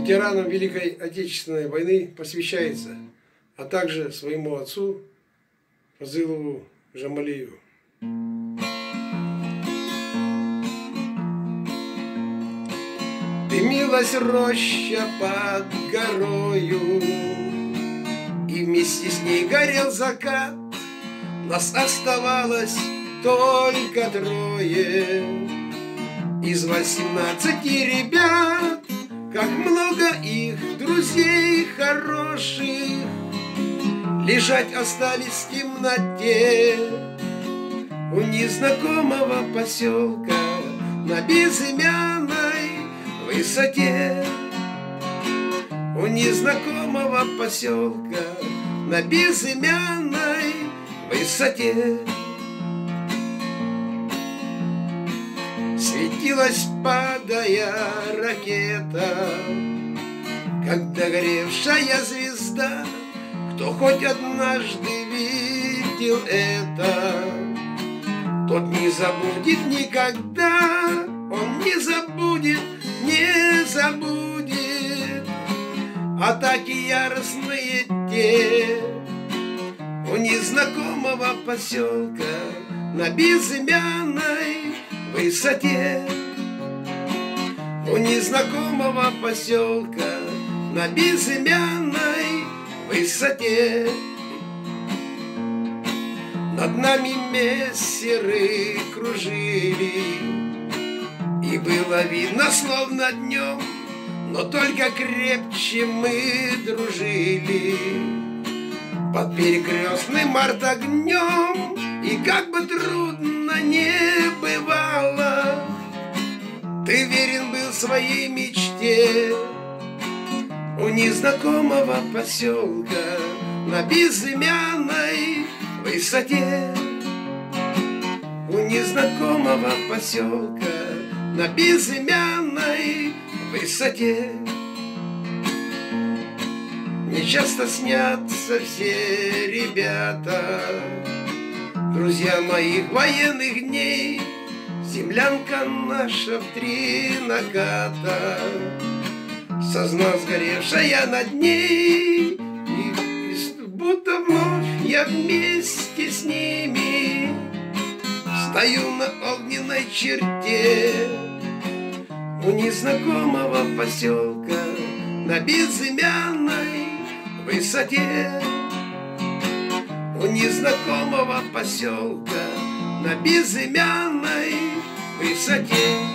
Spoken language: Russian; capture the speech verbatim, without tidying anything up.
ветеранам Великой Отечественной войны посвящается, а также своему отцу Фазылову Жамалиеву. Дымилась роща под горою, и вместе с ней горел закат. Нас оставалось только трое из восемнадцати ребят. Как много их друзей хороших лежать остались в темноте у незнакомого поселка на безымянной высоте. У незнакомого поселка на безымянной высоте. Светилась, падая ракета, как догоревшая звезда. Кто хоть однажды видел это, тот не забудет никогда. Он не забудет, не забудет атаки яростные те у незнакомого поселка на безымянной высоте. У незнакомого поселка на безымянной высоте. Над нами мессеры кружили, и было видно, словно днем, но только крепче мы дружили под перекрестным артогнем. И как бы трудно не бывало, ты верен был своей мечте. У незнакомого поселка на безымянной высоте. У незнакомого поселка на безымянной высоте. Мне часто снятся все ребята, друзья моих военных дней. Землянка наша в три наката, сосна сгоревшая над ней. И будто вновь я вместе с ними стою на огненной черте у незнакомого поселка на безымянной высоте. У незнакомого поселка на безымянной высоте.